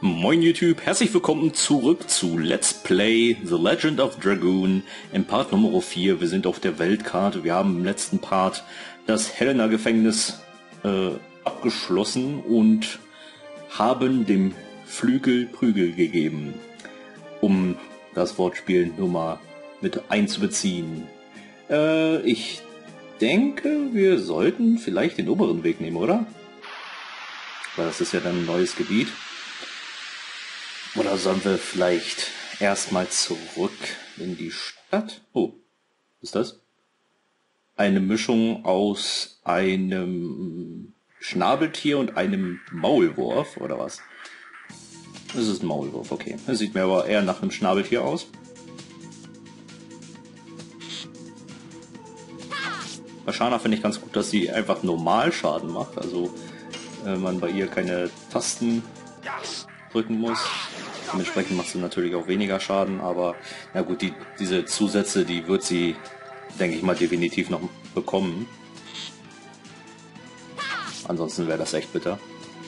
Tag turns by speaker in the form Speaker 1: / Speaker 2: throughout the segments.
Speaker 1: Moin YouTube, herzlich willkommen zurück zu Let's Play The Legend of Dragoon im Part Nummer 4. Wir sind auf der Weltkarte, wir haben im letzten Part das Helena-Gefängnis abgeschlossen und haben dem Flügel Prügel gegeben, um das Wortspiel nur mal mit einzubeziehen. Ich denke, wir sollten vielleicht den oberen Weg nehmen, oder? Weil das ist ja dann ein neues Gebiet. Oder sollen wir vielleicht erstmal zurück in die Stadt? Oh, was ist das? Eine Mischung aus einem Schnabeltier und einem Maulwurf, oder was? Das ist ein Maulwurf, okay. Das sieht mir aber eher nach einem Schnabeltier aus. Bei Shana finde ich ganz gut, dass sie einfach normal Schaden macht. Also man bei ihr keine Tasten drücken muss. Dementsprechend macht sie natürlich auch weniger Schaden, aber na gut, diese Zusätze, die wird sie, denke ich mal, definitiv noch bekommen. Ansonsten wäre das echt bitter.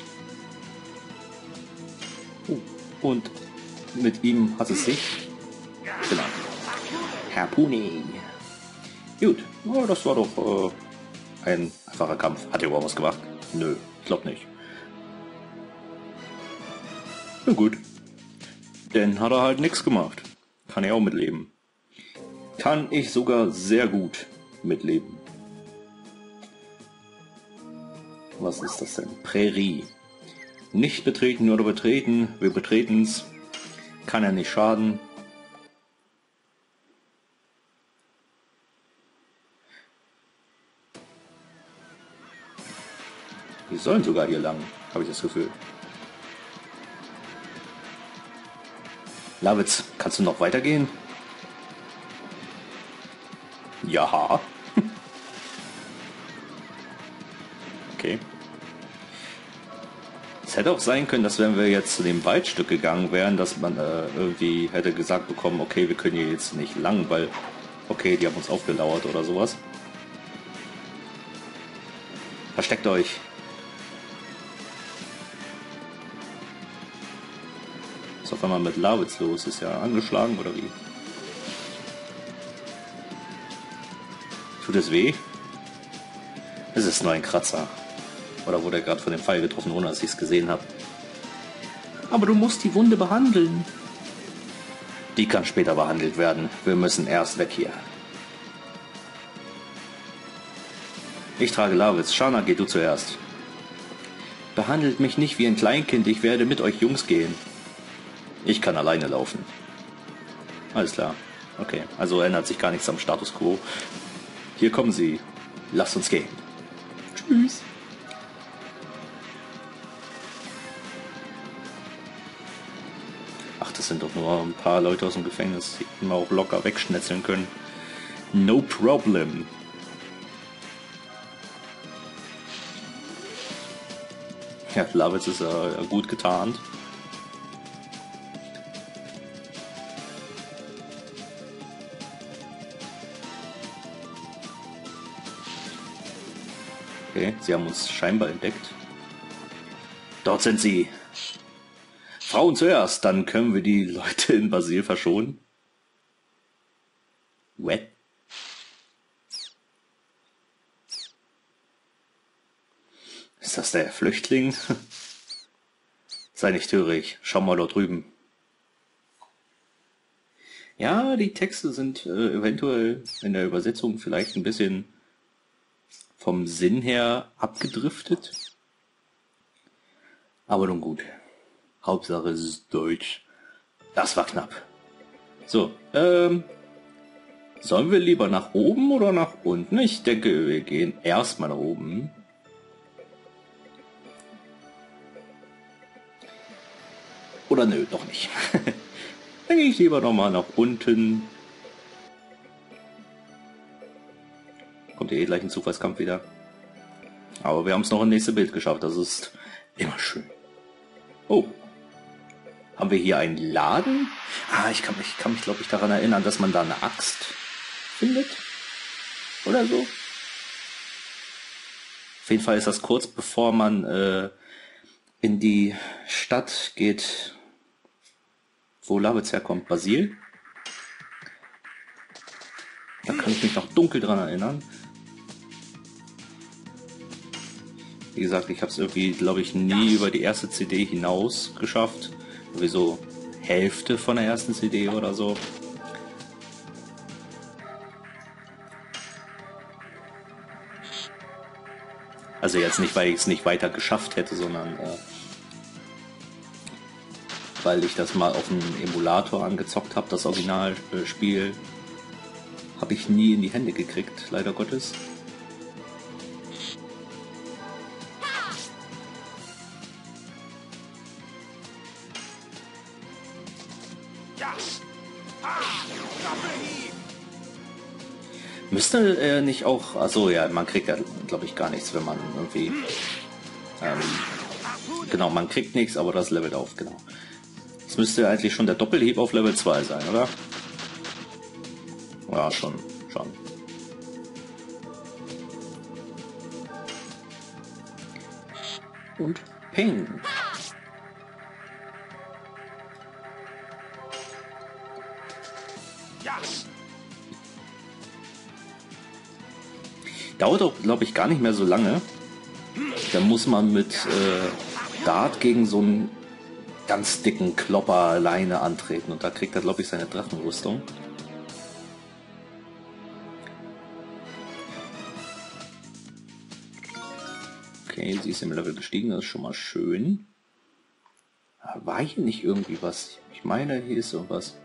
Speaker 1: Und mit ihm hat es sich genau. Harpuni. Gut, oh, das war doch ein einfacher Kampf. Hat er überhaupt was gemacht? Nö, ich glaube nicht. Na gut. Dann hat er halt nichts gemacht. Kann er auch mitleben. Kann ich sogar sehr gut mitleben. Was ist das denn? Prärie. Nicht betreten oder betreten. Wir betreten's. Kann er nicht schaden. Die sollen sogar hier lang, habe ich das Gefühl. Lavitz, kannst du noch weitergehen? Ja. Okay. Es hätte auch sein können, dass wenn wir jetzt zu dem Waldstück gegangen wären, dass man irgendwie hätte gesagt bekommen, okay, wir können hier jetzt nicht lang, weil, okay, die haben uns aufgelauert oder sowas. Versteckt euch. Was auf einmal mit Lavitz los? Ist ja angeschlagen oder wie? Tut es weh? Es ist nur ein Kratzer. Oder wurde er gerade von dem Pfeil getroffen, ohne dass ich es gesehen habe? Aber du musst die Wunde behandeln. Die kann später behandelt werden. Wir müssen erst weg hier. Ich trage Lavitz. Shana, geh du zuerst. Behandelt mich nicht wie ein Kleinkind. Ich werde mit euch Jungs gehen. Ich kann alleine laufen. Alles klar. Okay, also ändert sich gar nichts am Status Quo. Hier kommen sie. Lasst uns gehen. Tschüss. Ach, das sind doch nur ein paar Leute aus dem Gefängnis, die man auch locker wegschnetzeln können. No problem. Ja, Lavitz ist gut getarnt. Okay, sie haben uns scheinbar entdeckt. Dort sind sie. Frauen zuerst, dann können wir die Leute in Basil verschonen. What? Ist das der Flüchtling? Sei nicht töricht, schau mal dort drüben. Ja, die Texte sind eventuell in der Übersetzung vielleicht ein bisschen vom Sinn her abgedriftet. Aber nun gut. Hauptsache es ist Deutsch. Das war knapp. So, sollen wir lieber nach oben oder nach unten? Ich denke, wir gehen erstmal nach oben. Oder nö, doch nicht. Dann gehe ich lieber nochmal nach unten. Kommt ja eh gleich ein Zufallskampf wieder. Aber wir haben es noch im nächsten Bild geschafft. Das ist immer schön. Oh. Haben wir hier einen Laden? Ah, ich kann mich glaube ich daran erinnern, dass man da eine Axt findet. Oder so. Auf jeden Fall ist das kurz bevor man in die Stadt geht, wo Labitz herkommt, Basil. Da kann ich mich noch dunkel dran erinnern. Wie gesagt, ich habe es irgendwie, glaube ich, nie über die erste CD hinaus geschafft. Irgendwie so Hälfte von der ersten CD oder so. Also jetzt nicht, weil ich es nicht weiter geschafft hätte, sondern weil ich das mal auf dem Emulator angezockt habe, das Originalspiel. Habe ich nie in die Hände gekriegt, leider Gottes. Müsste er nicht auch... Achso, ja, man kriegt ja, glaube ich, gar nichts, wenn man irgendwie... genau, man kriegt nichts, aber das levelt auf, genau. Das müsste eigentlich schon der Doppelhieb auf Level 2 sein, oder? Ja, schon. Und Ping. Dauert auch, glaube ich, gar nicht mehr so lange. Da muss man mit Dart gegen so einen ganz dicken Klopper alleine antreten. Und da kriegt er, glaube ich, seine Drachenrüstung. Okay, sie ist im Level gestiegen, das ist schon mal schön. War hier nicht irgendwie was? Ich meine, hier ist sowas.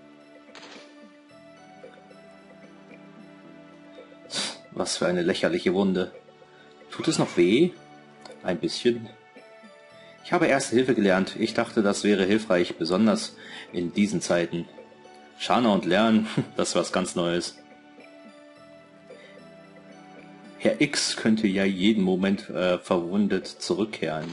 Speaker 1: Was für eine lächerliche Wunde. Tut es noch weh? Ein bisschen. Ich habe Erste Hilfe gelernt. Ich dachte, das wäre hilfreich, besonders in diesen Zeiten. Shana und Lernen, das ist was ganz Neues. Herr X könnte ja jeden Moment verwundet zurückkehren.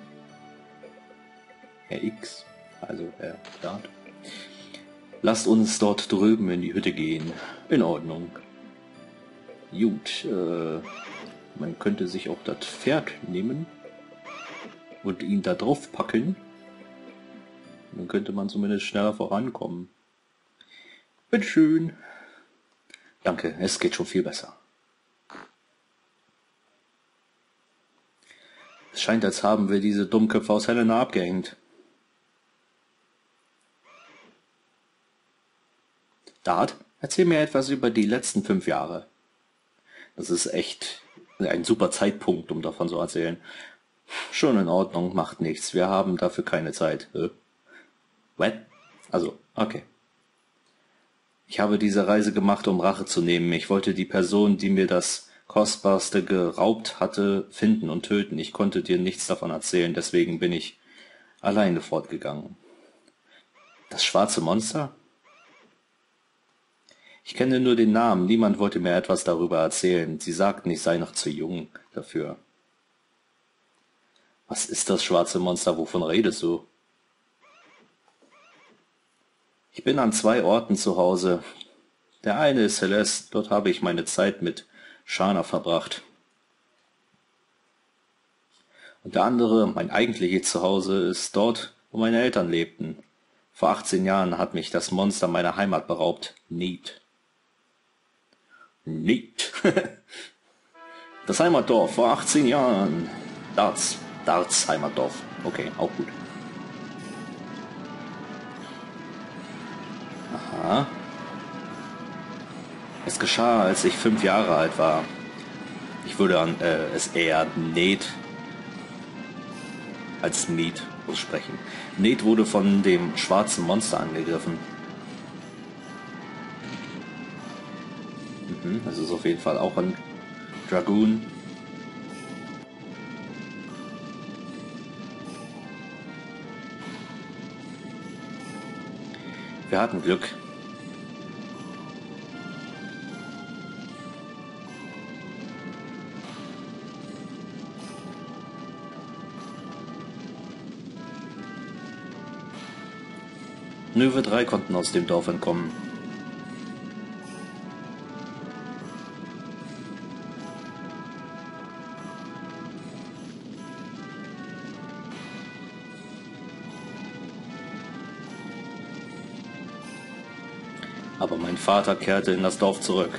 Speaker 1: Herr X, also Herr Dart. Lasst uns dort drüben in die Hütte gehen. In Ordnung. Gut, man könnte sich auch das Pferd nehmen und ihn da drauf packen. Dann könnte man zumindest schneller vorankommen. Bitteschön. Danke, es geht schon viel besser. Es scheint, als haben wir diese Dummköpfe aus Helena abgehängt. Dart, erzähl mir etwas über die letzten 5 Jahre. Das ist echt ein super Zeitpunkt, um davon zu erzählen. Schon in Ordnung, macht nichts. Wir haben dafür keine Zeit. What? Also, okay. Ich habe diese Reise gemacht, um Rache zu nehmen. Ich wollte die Person, die mir das Kostbarste geraubt hatte, finden und töten. Ich konnte dir nichts davon erzählen, deswegen bin ich alleine fortgegangen. Das schwarze Monster? Ich kenne nur den Namen, niemand wollte mir etwas darüber erzählen. Sie sagten, ich sei noch zu jung dafür. Was ist das schwarze Monster, wovon redest du? Ich bin an 2 Orten zu Hause. Der eine ist Celeste, dort habe ich meine Zeit mit Shana verbracht. Und der andere, mein eigentliches Zuhause, ist dort, wo meine Eltern lebten. Vor 18 Jahren hat mich das Monster meiner Heimat beraubt. Neat. Neat. Das Heimatdorf vor 18 Jahren. Darts Heimatdorf. Okay, auch gut. Aha. Es geschah, als ich 5 Jahre alt war. Ich würde es eher Nate als Meat aussprechen. Nate wurde von dem schwarzen Monster angegriffen. Das ist auf jeden Fall auch ein Dragoon. Wir hatten Glück. Nur wir 3 konnten aus dem Dorf entkommen. Aber mein Vater kehrte in das Dorf zurück.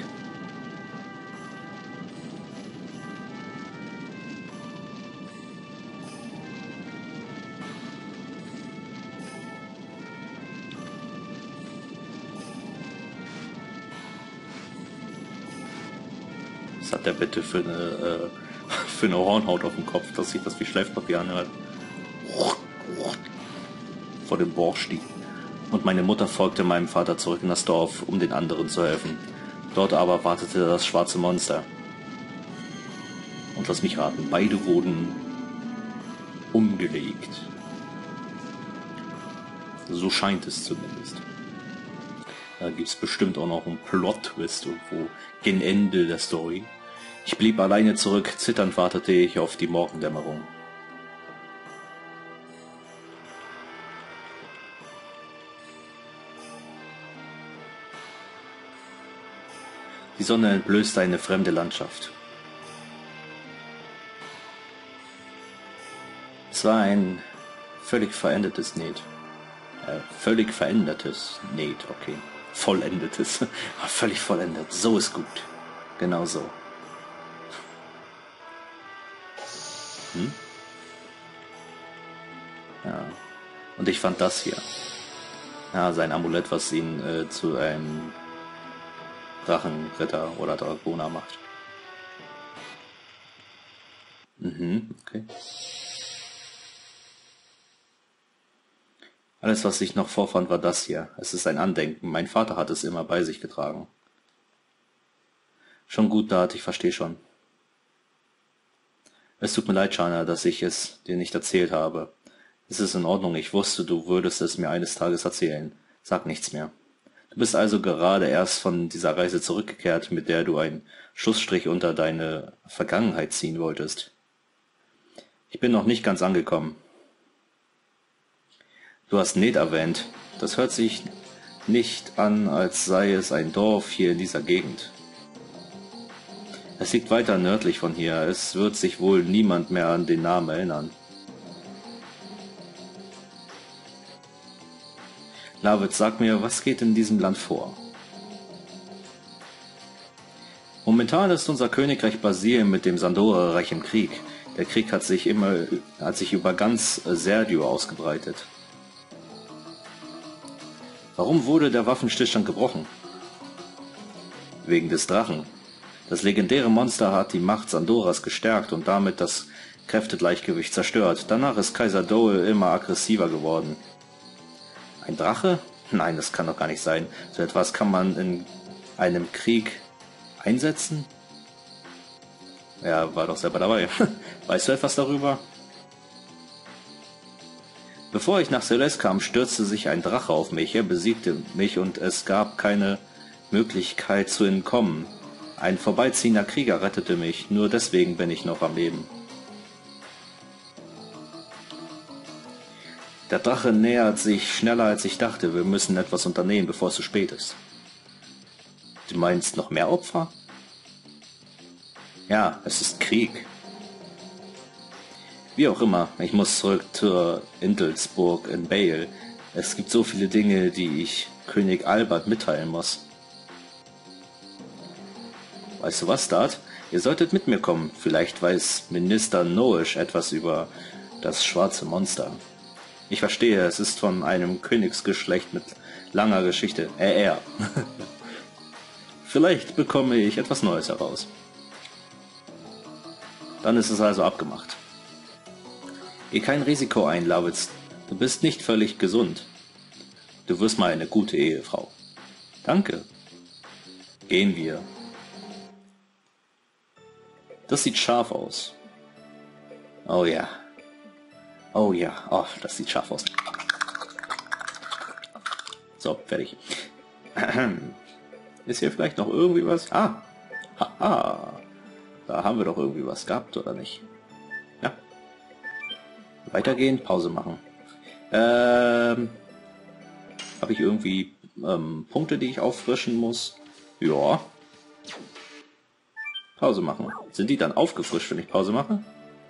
Speaker 1: Was hat der bitte für eine Hornhaut auf dem Kopf, dass sich das wie Schleifpapier anhört? Vor dem Borsti. Und meine Mutter folgte meinem Vater zurück in das Dorf, um den anderen zu helfen. Dort aber wartete das schwarze Monster. Und lass mich raten, beide wurden umgelegt. So scheint es zumindest. Da gibt's bestimmt auch noch einen Plot-Twist irgendwo gen Ende der Story. Ich blieb alleine zurück, zitternd wartete ich auf die Morgendämmerung. Die Sonne entblößte eine fremde Landschaft. Es war ein völlig verändertes Net. Okay. Vollendetes. Völlig vollendet. So ist gut. Genau so. Ja. Und ich fand das hier. Ja, sein Amulett, was ihn zu einem Drachenritter oder Dragoner macht. Okay. Alles, was ich noch vorfand, war das hier. Es ist ein Andenken. Mein Vater hat es immer bei sich getragen. Schon gut, Dad, ich verstehe schon. Es tut mir leid, Shana, dass ich es dir nicht erzählt habe. Es ist in Ordnung, ich wusste, du würdest es mir eines Tages erzählen. Sag nichts mehr. Du bist also gerade erst von dieser Reise zurückgekehrt, mit der du einen Schlussstrich unter deine Vergangenheit ziehen wolltest. Ich bin noch nicht ganz angekommen. Du hast Ned erwähnt. Das hört sich nicht an, als sei es ein Dorf hier in dieser Gegend. Es liegt weiter nördlich von hier. Es wird sich wohl niemand mehr an den Namen erinnern. Lavitz, sag mir, was geht in diesem Land vor? Momentan ist unser Königreich Basilien mit dem Sandora-Reich im Krieg. Der Krieg hat sich über ganz Serdio ausgebreitet. Warum wurde der Waffenstillstand gebrochen? Wegen des Drachen. Das legendäre Monster hat die Macht Sandoras gestärkt und damit das Kräftegleichgewicht zerstört. Danach ist Kaiser Dole immer aggressiver geworden. Ein Drache? Nein, das kann doch gar nicht sein. So etwas kann man in einem Krieg einsetzen? Er war doch selber dabei. Weißt du etwas darüber? Bevor ich nach Celeste kam, stürzte sich ein Drache auf mich. Er besiegte mich und es gab keine Möglichkeit zu entkommen. Ein vorbeiziehender Krieger rettete mich. Nur deswegen bin ich noch am Leben. Der Drache nähert sich schneller als ich dachte. Wir müssen etwas unternehmen, bevor es zu spät ist. Du meinst noch mehr Opfer? Ja, es ist Krieg. Wie auch immer, ich muss zurück zur Intelsburg in Bale. Es gibt so viele Dinge, die ich König Albert mitteilen muss. Weißt du was, Dad? Ihr solltet mit mir kommen. Vielleicht weiß Minister Noesh etwas über das schwarze Monster. Ich verstehe, es ist von einem Königsgeschlecht mit langer Geschichte. Er. Vielleicht bekomme ich etwas Neues heraus. Dann ist es also abgemacht. Geh kein Risiko ein, Lavitz. Du bist nicht völlig gesund. Du wirst mal eine gute Ehefrau. Danke. Gehen wir. Das sieht scharf aus. Oh ja. Oh ja. Oh, das sieht scharf aus. So, fertig. Ist hier vielleicht noch irgendwie was? Ah. Haha. Da haben wir doch irgendwie was gehabt, oder nicht? Ja. Weitergehen, Pause machen. Habe ich irgendwie Punkte, die ich auffrischen muss? Ja. Pause machen. Sind die dann aufgefrischt, wenn ich Pause mache?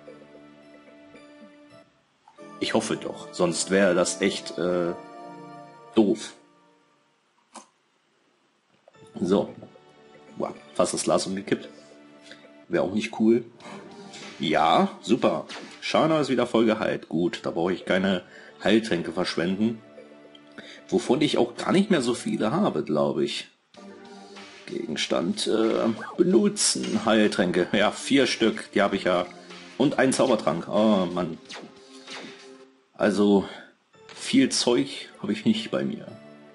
Speaker 1: Ich hoffe doch, sonst wäre das echt doof. So. Wow, fast das Glas umgekippt. Wäre auch nicht cool. Ja, super. Shana ist wieder voll geheilt. Gut, da brauche ich keine Heiltränke verschwenden. Wovon ich auch gar nicht mehr so viele habe, glaube ich. Gegenstand benutzen. Heiltränke. Ja, 4 Stück. Die habe ich ja. Und einen Zaubertrank. Oh Mann. Also viel Zeug habe ich nicht bei mir.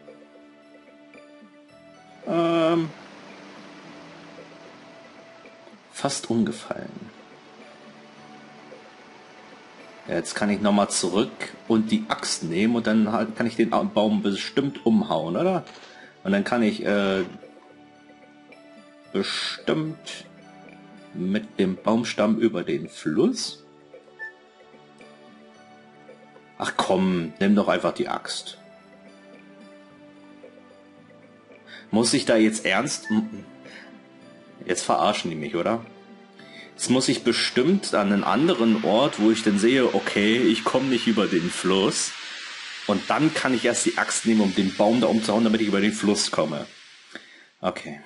Speaker 1: Fast umgefallen. Ja, jetzt kann ich nochmal zurück und die Axt nehmen und dann halt kann ich den Baum bestimmt umhauen, oder? Und dann kann ich bestimmt mit dem Baumstamm über den Fluss. Ach komm, nimm doch einfach die Axt. Muss ich da jetzt ernst... Jetzt verarschen die mich, oder? Jetzt muss ich bestimmt an einen anderen Ort, wo ich dann sehe, okay, ich komme nicht über den Fluss. Und dann kann ich erst die Axt nehmen, um den Baum da umzuhauen, damit ich über den Fluss komme. Okay.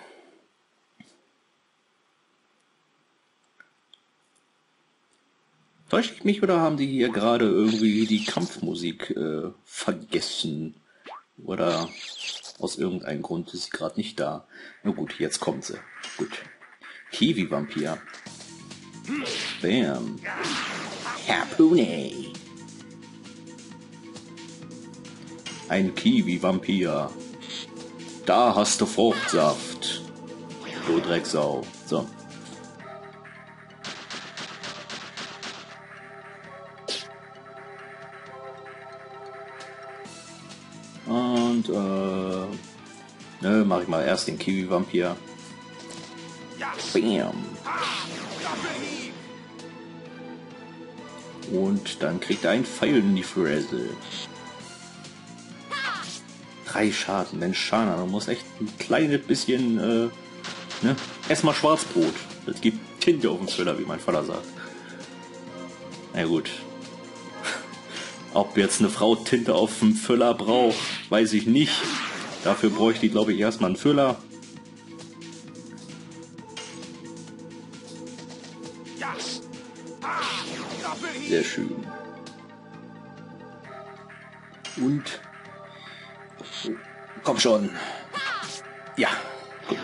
Speaker 1: Täusche ich mich oder haben die hier gerade irgendwie die Kampfmusik vergessen? Oder aus irgendeinem Grund ist sie gerade nicht da. Na gut, jetzt kommt sie. Gut. Kiwi-Vampir. Bam. Harpune. Ein Kiwi-Vampir. Da hast du Fruchtsaft. Du Drecksau. So. Und mach ich mal erst den Kiwi-Vampir. Bam. Und dann kriegt er einen Pfeil in die Fresse. 3 Schaden, denn Shana, du musst echt ein kleines bisschen, ne? Erstmal Schwarzbrot. Das gibt Tinte auf den Füller, wie mein Vater sagt. Na gut. Ob jetzt eine Frau Tinte auf dem Füller braucht, weiß ich nicht. Dafür bräuchte ich, glaube ich, erstmal einen Füller. Sehr schön. Und... Komm schon. Ja, gut.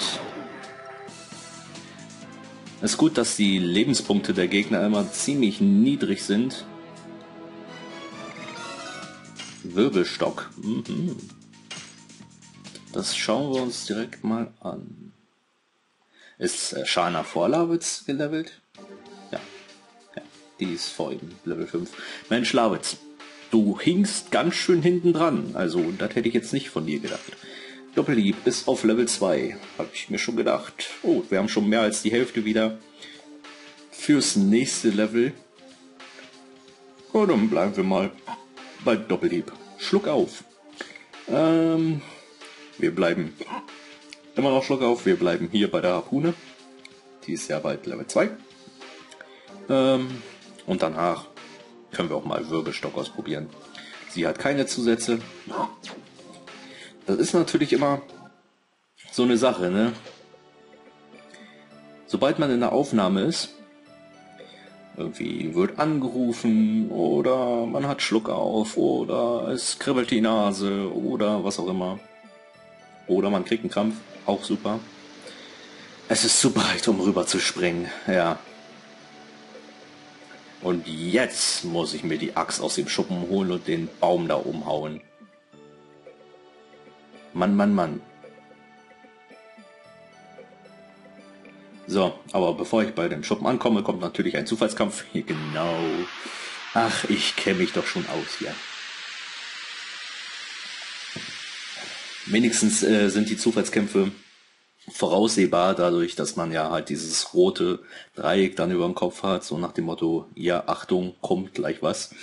Speaker 1: Es ist gut, dass die Lebenspunkte der Gegner immer ziemlich niedrig sind. Wirbelstock. Mhm. Das schauen wir uns direkt mal an. Ist Shana vor Lawitz gelevelt? Ja. Ja. Die ist vor ihm, Level 5. Mensch, Lawitz, du hinkst ganz schön hinten dran. Also, das hätte ich jetzt nicht von dir gedacht. Doppelhieb ist auf Level 2. Habe ich mir schon gedacht. Oh, wir haben schon mehr als die Hälfte wieder fürs nächste Level. Und dann bleiben wir mal bei Doppelhieb. Schluck auf. Wir bleiben immer noch Schluck auf. Wir bleiben hier bei der Harpune. Die ist ja bald Level 2. Und danach können wir auch mal Wirbelstock ausprobieren. Sie hat keine Zusätze. Das ist natürlich immer so eine Sache, ne? Sobald man in der Aufnahme ist, irgendwie wird angerufen oder man hat Schluck auf oder es kribbelt die Nase oder was auch immer. Oder man kriegt einen Krampf, auch super. Es ist zu weit, um rüber zu springen, ja. Und jetzt muss ich mir die Axt aus dem Schuppen holen und den Baum da umhauen. Mann, Mann, Mann. So, aber bevor ich bei dem Schuppen ankomme, kommt natürlich ein Zufallskampf. Hier, genau. Ach, ich kenne mich doch schon aus hier. Wenigstens sind die Zufallskämpfe voraussehbar, dadurch, dass man ja halt dieses rote Dreieck dann über dem Kopf hat, so nach dem Motto, ja, Achtung, kommt gleich was.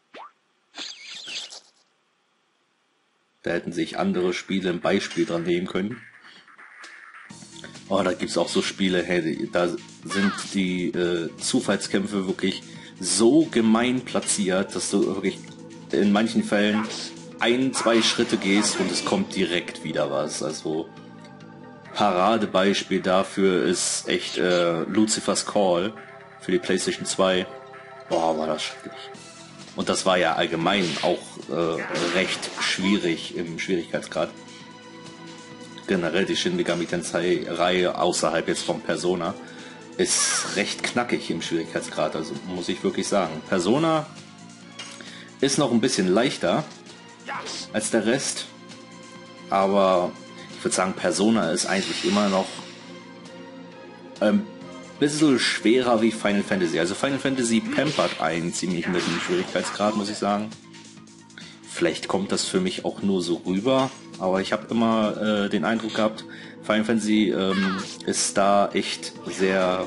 Speaker 1: Da hätten sich andere Spiele ein Beispiel dran nehmen können. Oh, da gibt's auch so Spiele, hey, da sind die Zufallskämpfe wirklich so gemein platziert, dass du wirklich in manchen Fällen 1, 2 Schritte gehst und es kommt direkt wieder was. Also, Paradebeispiel dafür ist echt Lucifer's Call für die PlayStation 2. Boah, war das schrecklich. Und das war ja allgemein auch recht schwierig im Schwierigkeitsgrad. Generell die Shin Megami Tensei-Reihe außerhalb jetzt von Persona ist recht knackig im Schwierigkeitsgrad, also muss ich wirklich sagen. Persona ist noch ein bisschen leichter als der Rest, aber ich würde sagen, Persona ist eigentlich immer noch ein bisschen schwerer wie Final Fantasy. Also Final Fantasy pampert einen ziemlich mit dem Schwierigkeitsgrad, muss ich sagen. Vielleicht kommt das für mich auch nur so rüber, aber ich habe immer den Eindruck gehabt, Final Fantasy ist da echt sehr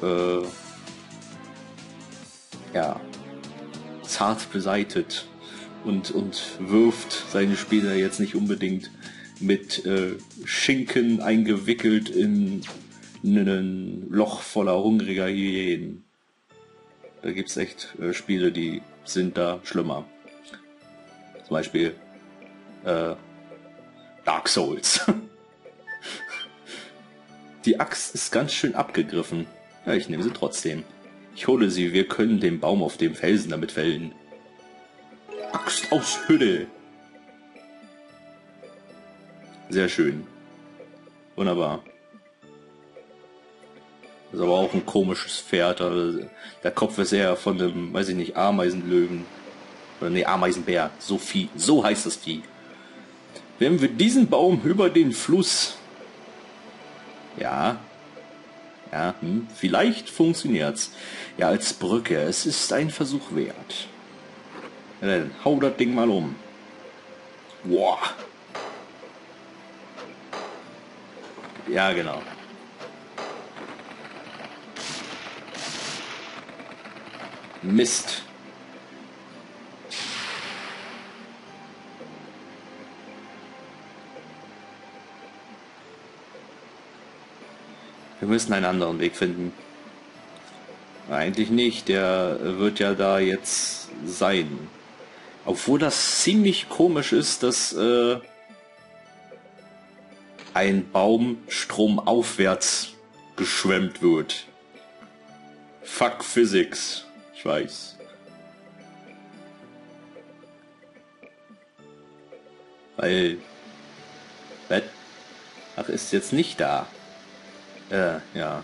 Speaker 1: zart beseitet und wirft seine Spieler jetzt nicht unbedingt mit Schinken eingewickelt in ein Loch voller hungriger Hyänen. Da gibt's echt Spiele, die sind da schlimmer. Zum Beispiel Dark Souls. Die Axt ist ganz schön abgegriffen. Ja, ich nehme sie trotzdem. Ich hole sie, wir können den Baum auf dem Felsen damit fällen. Axt aus Hülle. Sehr schön. Wunderbar. Das ist aber auch ein komisches Pferd. Also der Kopf ist eher von einem, weiß ich nicht, Ameisenlöwen. Oder nee, Ameisenbär. So heißt das Vieh. Wenn wir diesen Baum über den Fluss... Ja, vielleicht funktioniert's. Ja, als Brücke. Es ist ein Versuch wert. Ja, dann hau das Ding mal um. Boah. Ja, genau. Mist. Wir müssen einen anderen Weg finden. Eigentlich nicht, der wird ja da jetzt sein. Obwohl das ziemlich komisch ist, dass ein Baum stromaufwärts geschwemmt wird. Fuck Physics. Ich weiß. Weil... Ach, ist jetzt nicht da. Ja.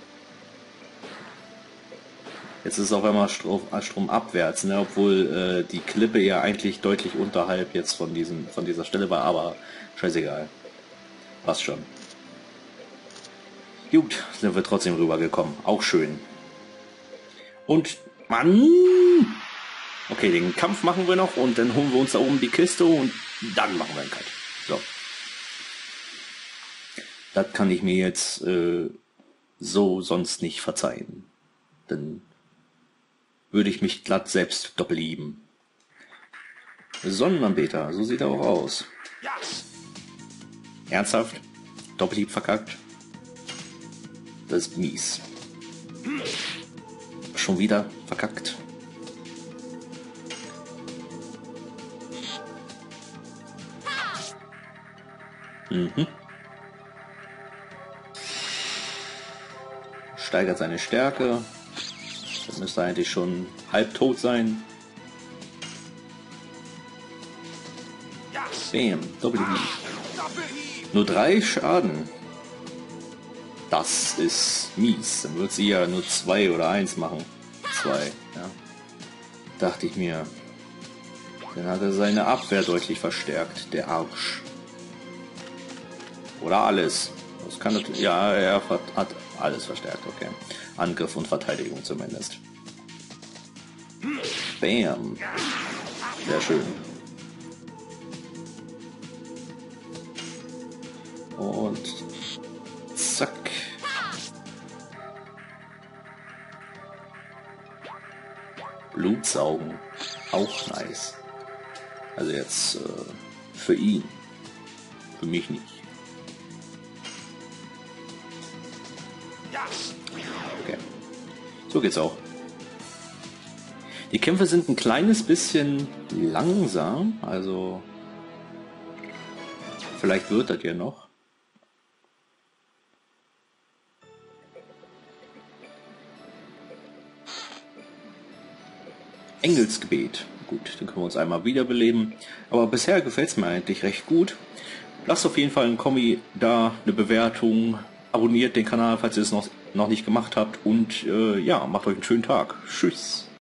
Speaker 1: Jetzt ist auf einmal Strom abwärts, ne? Obwohl die Klippe ja eigentlich deutlich unterhalb jetzt von dieser Stelle war, aber scheißegal. Passt schon. Gut, sind wir trotzdem rübergekommen. Auch schön. Und Mann! Okay, den Kampf machen wir noch und dann holen wir uns da oben die Kiste und dann machen wir einen Cut. So. Das kann ich mir jetzt so sonst nicht verzeihen. Dann würde ich mich glatt selbst doppellieben. Sonnenanbeter, so sieht er auch aus. Ernsthaft? Doppelhieb verkackt? Das ist mies. Schon wieder verkackt. Steigert seine Stärke. Das müsste eigentlich schon halb tot sein. Bam, Doppelhieb. Nur 3 Schaden. Das ist mies. Dann wird sie ja nur 2 oder 1 machen. 2, ja. Dachte ich mir. Dann hat er seine Abwehr deutlich verstärkt. Der Arsch. Oder alles. Das kann natürlich. Ja, er hat alles verstärkt, okay. Angriff und Verteidigung zumindest. Bam. Sehr schön. Und zack. Blutsaugen. Auch nice. Also jetzt für ihn. Für mich nicht. Okay. So geht's auch. Die Kämpfe sind ein kleines bisschen langsam. Also vielleicht wird das ja noch. Engelsgebet. Gut, dann können wir uns einmal wiederbeleben. Aber bisher gefällt es mir eigentlich recht gut. Lasst auf jeden Fall einen Kommi da, eine Bewertung, abonniert den Kanal, falls ihr es noch nicht gemacht habt und ja, macht euch einen schönen Tag. Tschüss.